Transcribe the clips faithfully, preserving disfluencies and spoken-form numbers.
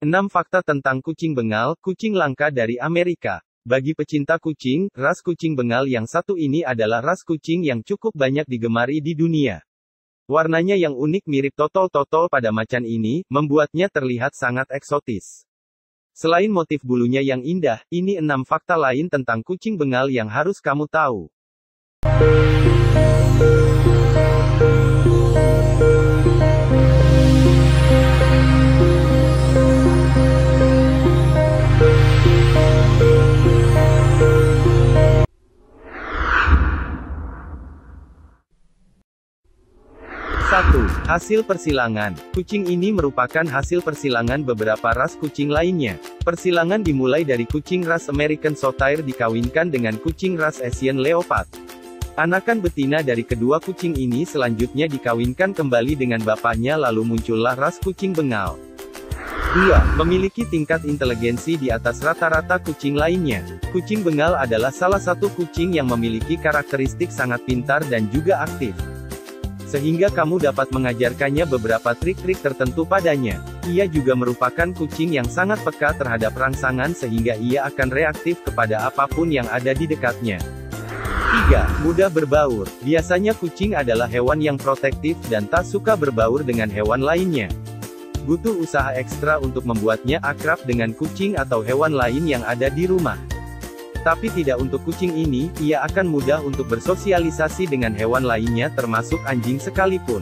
enam fakta tentang kucing Bengal, kucing langka dari Amerika. Bagi pecinta kucing, ras kucing Bengal yang satu ini adalah ras kucing yang cukup banyak digemari di dunia. Warnanya yang unik mirip totol-totol pada macan ini, membuatnya terlihat sangat eksotis. Selain motif bulunya yang indah, ini enam fakta lain tentang kucing Bengal yang harus kamu tahu. satu. Hasil persilangan. Kucing ini merupakan hasil persilangan beberapa ras kucing lainnya. Persilangan dimulai dari kucing ras American Shorthair dikawinkan dengan kucing ras Asian Leopard. Anakan betina dari kedua kucing ini selanjutnya dikawinkan kembali dengan bapaknya lalu muncullah ras kucing Bengal. dua. Memiliki tingkat inteligensi di atas rata-rata kucing lainnya. Kucing Bengal adalah salah satu kucing yang memiliki karakteristik sangat pintar dan juga aktif. Sehingga kamu dapat mengajarkannya beberapa trik-trik tertentu padanya. Ia juga merupakan kucing yang sangat peka terhadap rangsangan sehingga ia akan reaktif kepada apapun yang ada di dekatnya. tiga. Mudah berbaur. Biasanya kucing adalah hewan yang protektif dan tak suka berbaur dengan hewan lainnya. Butuh usaha ekstra untuk membuatnya akrab dengan kucing atau hewan lain yang ada di rumah. Tapi tidak untuk kucing ini, ia akan mudah untuk bersosialisasi dengan hewan lainnya termasuk anjing sekalipun.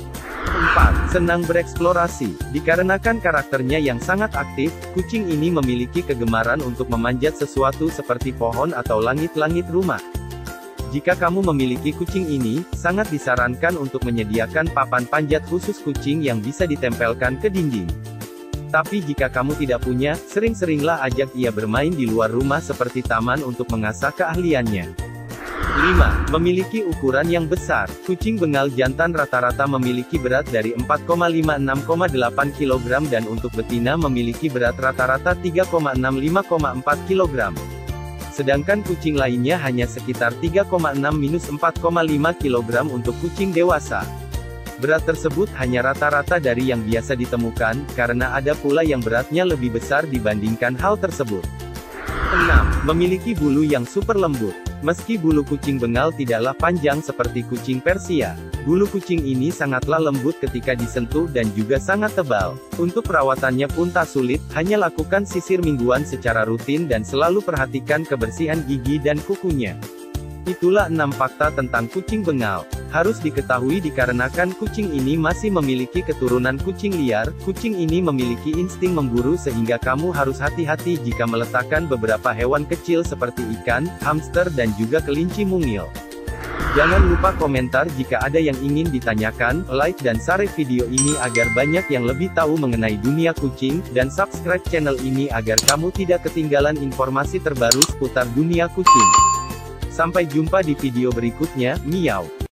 empat. Senang bereksplorasi. Dikarenakan karakternya yang sangat aktif, kucing ini memiliki kegemaran untuk memanjat sesuatu seperti pohon atau langit-langit rumah. Jika kamu memiliki kucing ini, sangat disarankan untuk menyediakan papan panjat khusus kucing yang bisa ditempelkan ke dinding. Tapi jika kamu tidak punya, sering-seringlah ajak ia bermain di luar rumah seperti taman untuk mengasah keahliannya. lima. Memiliki ukuran yang besar. Kucing Bengal jantan rata-rata memiliki berat dari empat koma lima sampai enam koma delapan kilogram dan untuk betina memiliki berat rata-rata tiga koma enam sampai lima koma empat kilogram. Sedangkan kucing lainnya hanya sekitar tiga koma enam sampai empat koma lima kilogram untuk kucing dewasa. Berat tersebut hanya rata-rata dari yang biasa ditemukan, karena ada pula yang beratnya lebih besar dibandingkan hal tersebut. enam. Memiliki bulu yang super lembut. Meski bulu kucing Bengal tidaklah panjang seperti kucing Persia, bulu kucing ini sangatlah lembut ketika disentuh dan juga sangat tebal. Untuk perawatannya pun tak sulit, hanya lakukan sisir mingguan secara rutin dan selalu perhatikan kebersihan gigi dan kukunya. Itulah enam fakta tentang kucing Bengal. Harus diketahui dikarenakan kucing ini masih memiliki keturunan kucing liar, kucing ini memiliki insting memburu sehingga kamu harus hati-hati jika meletakkan beberapa hewan kecil seperti ikan, hamster dan juga kelinci mungil. Jangan lupa komentar jika ada yang ingin ditanyakan, like dan share video ini agar banyak yang lebih tahu mengenai dunia kucing, dan subscribe channel ini agar kamu tidak ketinggalan informasi terbaru seputar dunia kucing. Sampai jumpa di video berikutnya, miau.